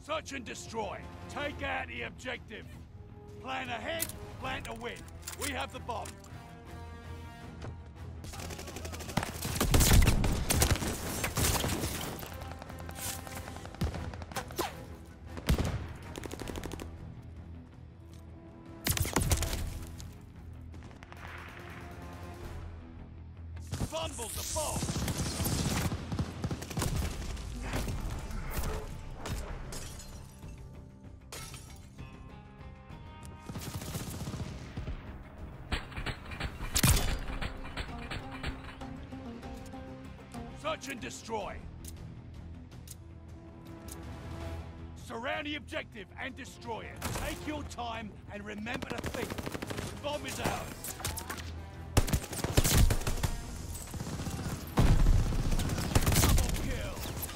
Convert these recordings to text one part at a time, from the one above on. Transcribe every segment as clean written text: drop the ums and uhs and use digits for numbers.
Search and destroy. Take out the objective. Plan ahead, plan to win. We have the bomb. Fumbled the bomb. Search and destroy. Surround the objective and destroy it. Take your time and remember to think. The bomb is ours. Double kill.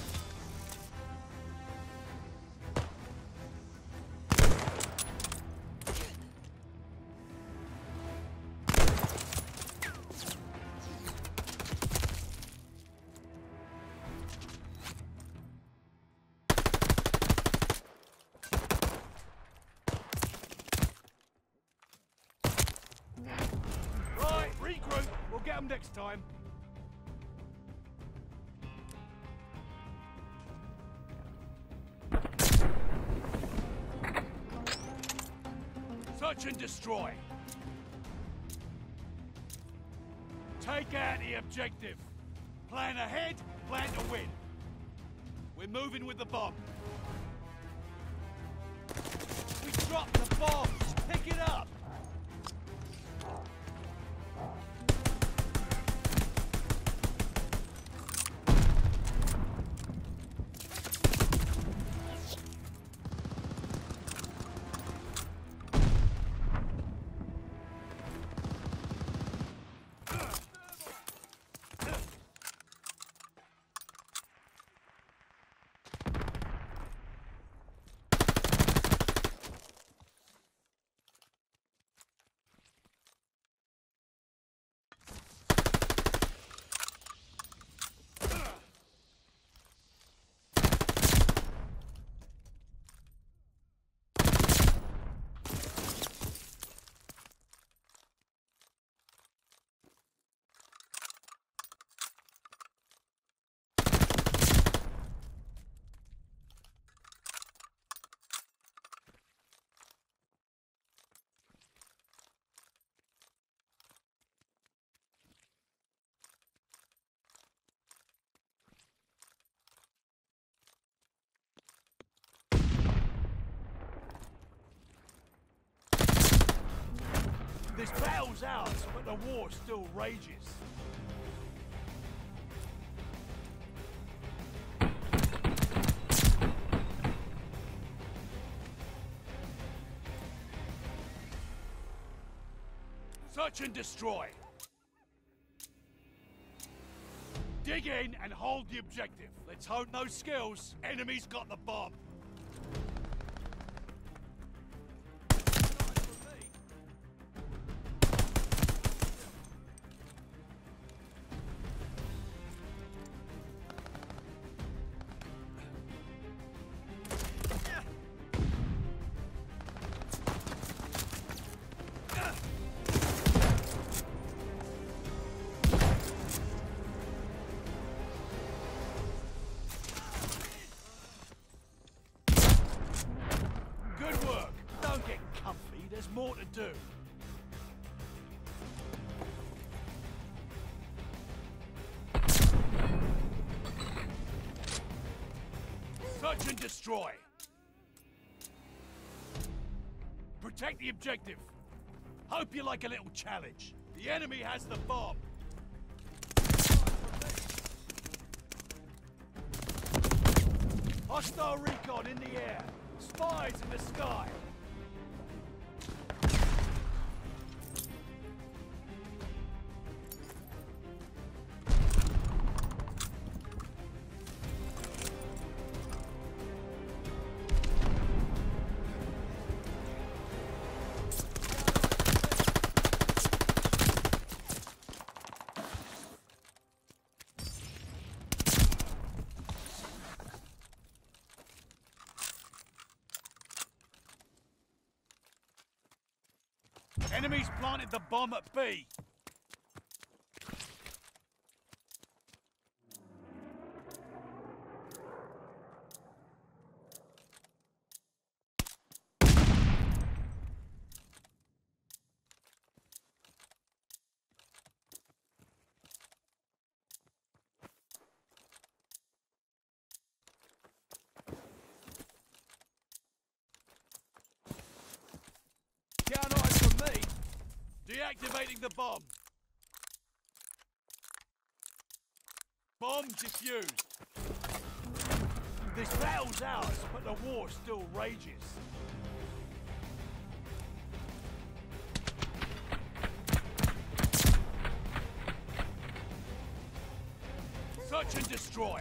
Right, regroup. We'll get them next time. Search and destroy. Take out the objective. Plan ahead, plan to win. We're moving with the bomb. We dropped the bomb. Pick it up. This battle's ours, but the war still rages. Search and destroy. Dig in and hold the objective. Let's hope no skills. Enemy's got the bomb. There's more to do. Search and destroy. Protect the objective. Hope you like a little challenge. The enemy has the bomb. Hostile recon in the air. Spies in the sky. Enemies planted the bomb at B. Count eyes from me. Deactivating the bomb. Bomb defused. This battle's ours, but the war still rages. Search and destroy.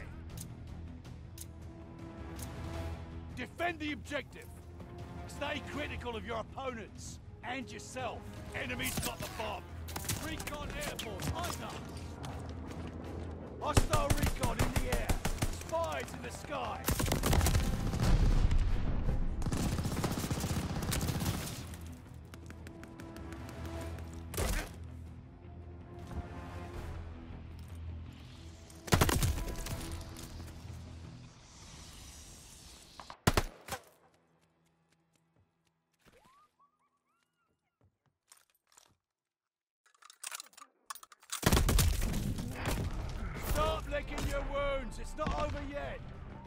Defend the objective. Stay critical of your opponents and yourself. Enemy's got the bomb. Recon airborne, eyes up. Hostile recon in the air. Spies in the sky. Stop licking your wounds. It's not over yet.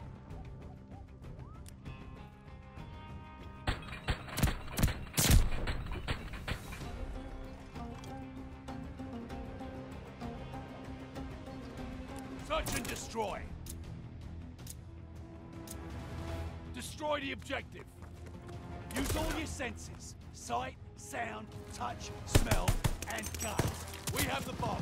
Search and destroy. Destroy the objective. Use all your senses. Sight, sound, touch, smell, and gut. We have the bomb.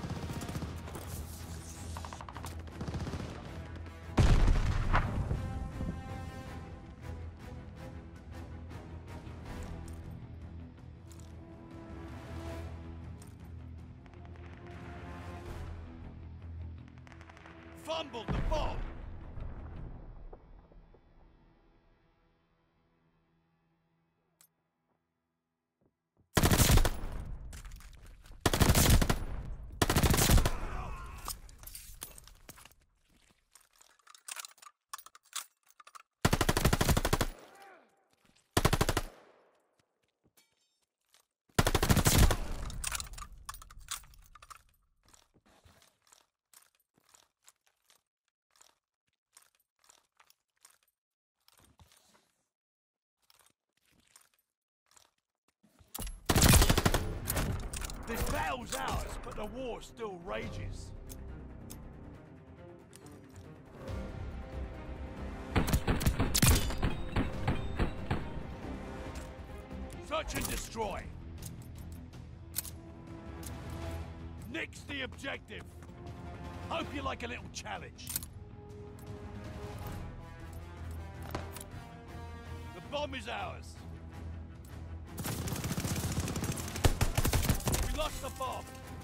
Fumbled the bomb! This battle's ours, but the war still rages. Search and destroy. Nix the objective. Hope you like a little challenge. The bomb is ours. Lost the bomb.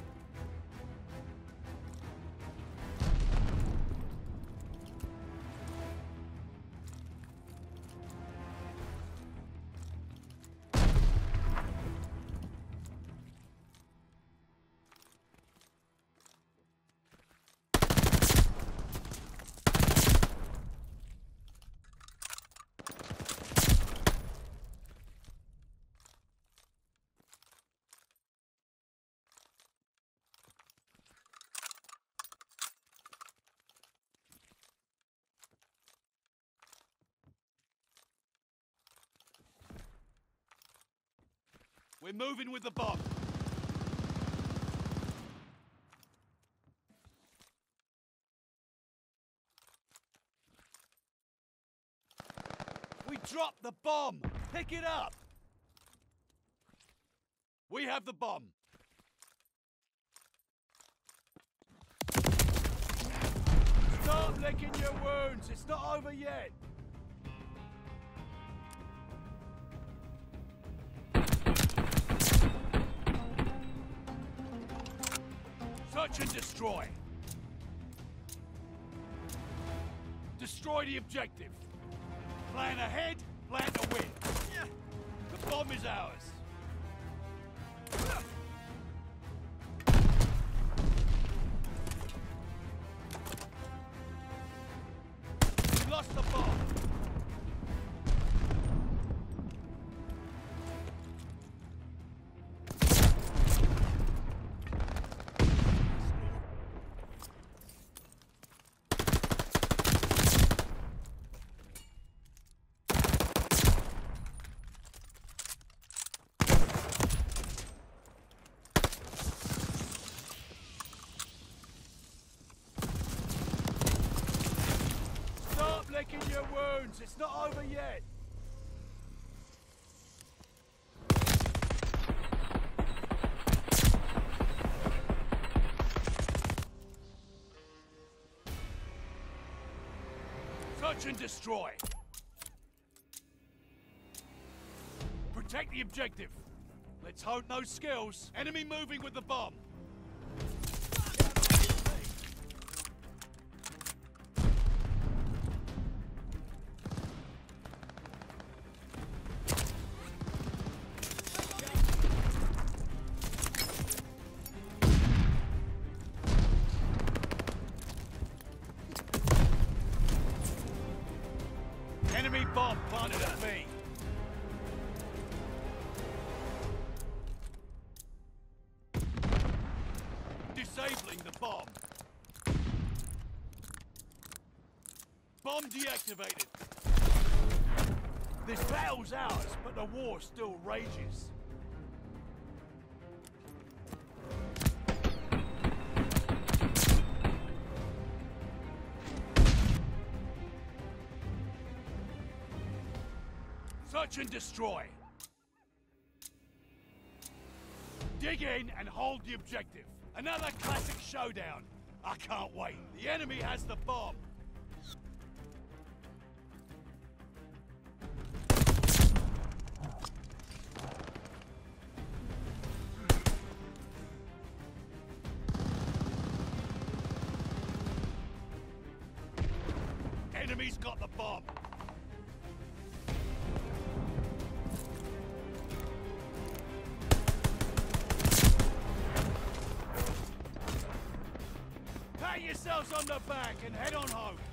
We're moving with the bomb. We dropped the bomb! Pick it up! We have the bomb. Stop licking your wounds! It's not over yet! Search and destroy. Destroy the objective. Plan ahead, plan to win. The bomb is ours. licking your wounds. It's not over yet. Search and destroy. Protect the objective. Let's hope no skills. Enemy moving with the bomb. Enemy bomb planted at B. Disabling the bomb. Bomb deactivated. This battle's ours, but the war still rages. Search and destroy. Dig in and hold the objective. Another classic showdown. I can't wait. The enemy has the bomb. Enemy's got the bomb. Pat yourselves on the back and head on home.